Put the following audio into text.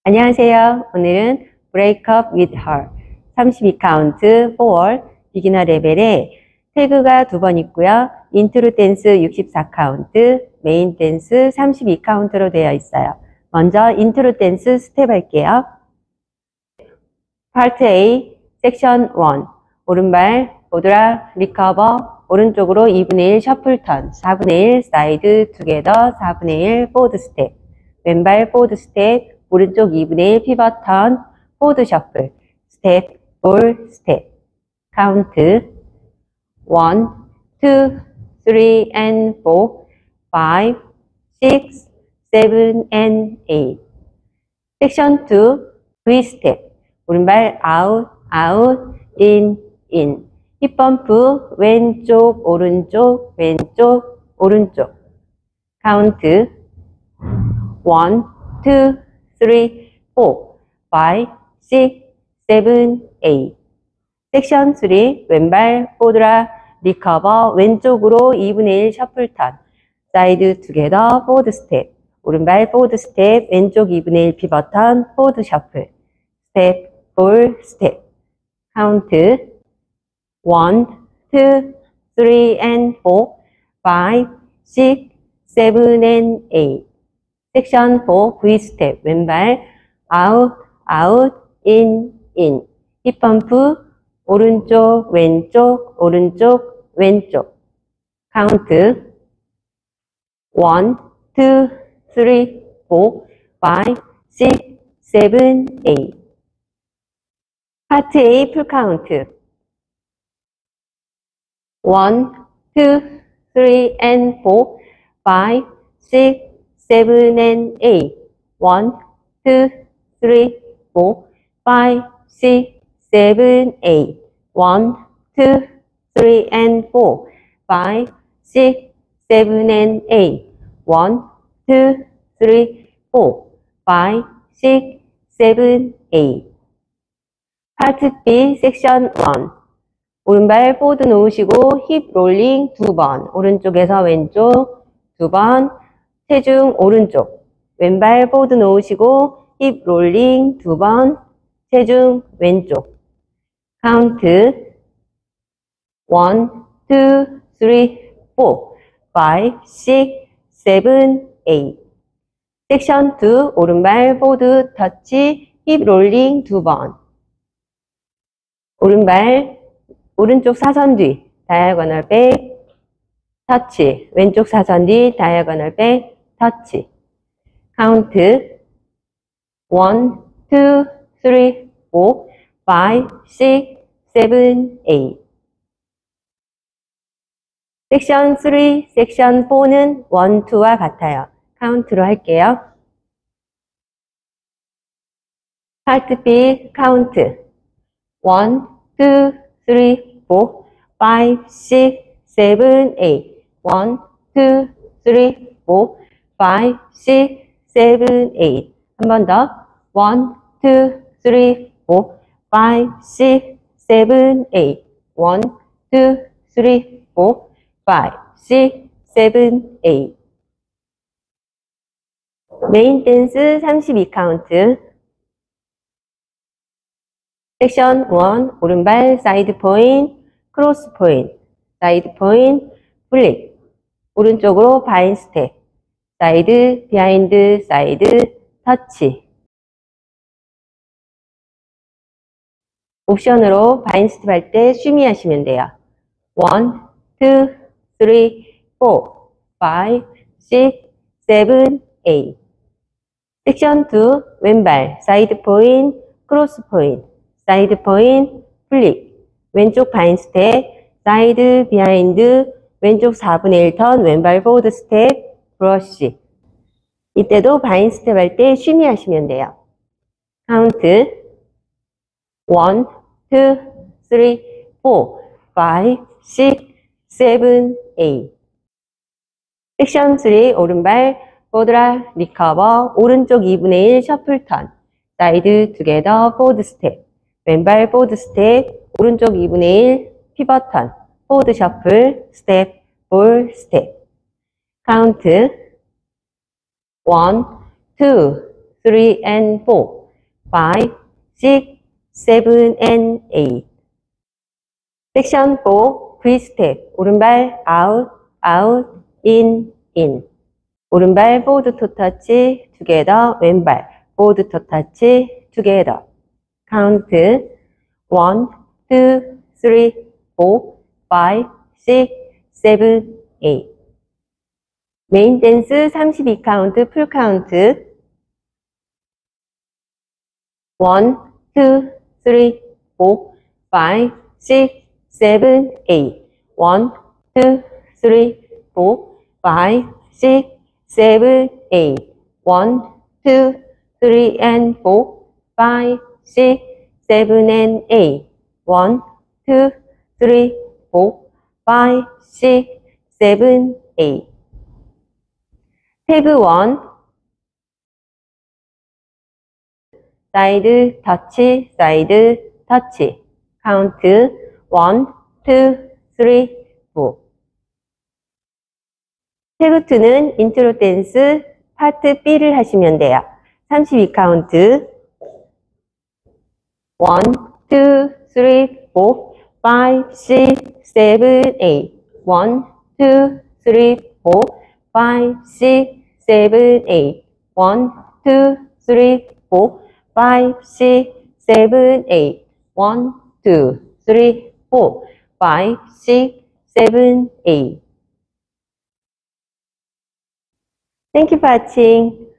안녕하세요. 오늘은 Break Up With Her 32카운트 4월 비기너 레벨에 태그가 2번 있고요. 인트로 댄스 64카운트, 메인 댄스 32카운트로 되어 있어요. 먼저 인트로 댄스 스텝 할게요. 파트 A, 섹션 1. 오른발 보드락 리커버, 오른쪽으로 2분의 1 셔플 턴, 4분의 1 사이드 투게더, 4분의 1 포드 스텝, 왼발 포드 스텝, 오른쪽 2분의 1 피벗 턴, 포드 셔플, 스텝, 볼, 스텝. 카운트 1, 2, 3 and 4, 5, 6, 7 and 8. 섹션 2, V 스텝. 오른발 아웃, 아웃, 인, 인. 힙 펌프 왼쪽, 오른쪽, 왼쪽, 오른쪽. 카운트 1, 2, 3, 4, 5, 6, 7, 8. 섹션 3, 왼발 포드라 리커버 왼쪽으로 2분의 1 셔플 턴, 사이드 투게더 포드 스텝, 오른발 포드 스텝 왼쪽 2분의 1 피벗 턴, 포드 셔플, 스텝, 볼, 스텝. 카운트 1, 2, 3 and 4, 5, 6, 7 and 8. 섹션 4, V 스텝, 왼발 아웃, 아웃, 인, 인. 힙 펌프 오른쪽, 왼쪽, 오른쪽, 왼쪽. 카운트 1, 2, 3, 4, 5, 6, 7, 8. 파트 A 풀 카운트 1, 2, 3 and 4, 5, 6, 7 and 8. 1, 2, 3, 4, 5, 6, 7, 8. 1, 2, 3 and 4, 5, 6, 7 and 8. 1, 2, 3, 4, 5, 6, 7, 8. 파트 B 섹션 1. 오른발 포드 놓으시고 힙 롤링 2번, 오른쪽에서 왼쪽 2번, 체중 오른쪽, 왼발 포드 놓으시고 힙 롤링 2번, 체중 왼쪽. 카운트 1, 2, 3, 4, 5, 6, 7, 8. 섹션 2, 오른발 포드 터치 힙 롤링 2번, 오른발 오른쪽 사선 뒤 다이아고널 백 터치, 왼쪽 사선 뒤 다이아고널 백 터치. 카운트 1, 2, 3, 4, 5, 6, 7, 8. 섹션 3, 섹션 4는 1, 2와 같아요. 카운트로 할게요. 파트 B 카운트 1, 2, 3, 4, 5, 6, 7, 8. 1, 2, 3, 4, 5, 6, 7, 8. 한 번 더. 1, 2, 3, 4, 5, 6, 7, 8. 1, 2, 3, 4, 5, 6, 7, 8. 메인 댄스 32카운트. 섹션 1, 오른발 사이드 포인트, 크로스 포인트, 사이드 포인트, 플립. 오른쪽으로 바인 스텝, 사이드, 비하인드, 사이드, 터치. 옵션으로 바인 스텝 할 때 쉬미 하시면 돼요. 1, 2, 3, 4, 5, 6, 7, 8. 섹션 2, 왼발 사이드 포인트, 크로스 포인트, 사이드 포인트, 플립. 왼쪽 바인 스텝, 사이드, 비하인드, 왼쪽 4분의 1 턴, 왼발 포드 스텝, 브러쉬. 이때도 바인 스텝 할 때 쉬미 하시면 돼요. 카운트 1, 2, 3, 4, 5, 6, 7, 8. 섹션 3, 오른발 포드라 리커버, 오른쪽 2분의 1 셔플 턴, 사이드 투게더 포드 스텝, 왼발 포드 스텝, 오른쪽 2분의 1 피벗 턴, 포드 셔플, 스텝, 볼, 스텝. 카운트 1, 2, 3 and 4, 5, 6, 7 and 8. 섹션 4, P-step. 오른발 out, out, in, in. 오른발 forward toe touch, together. 왼발 forward toe touch, together. Count 1, 2, 3, 4, 5, 6, 7, 8. 메인 댄스 32 카운트, 풀 카운트. 1, 2, 3, 4, 5, 6, 7, 8. 1, 2, 3, 4, 5, 6, 7, 8. 1, 2, 3 and 4, 5, 6, 7 and 8. 1, 2, 3, 4, 5, 6, 7, 8. 태그 1, 사이드 터치, 사이드 터치. 카운트 1, 2, 3, 4. 태그 2는 인트로 댄스 파트 B를 하시면 돼요. 32 카운트. 1, 2, 3, 4, 5, 6, 7, 8. 1, 2, 3, 4, 5, 6, 7, 8. 1, 2, 3, 4, 5, 6, 7, 8. 1, 2, 3, 4, 5, 6, 7, 8. Thank you for watching.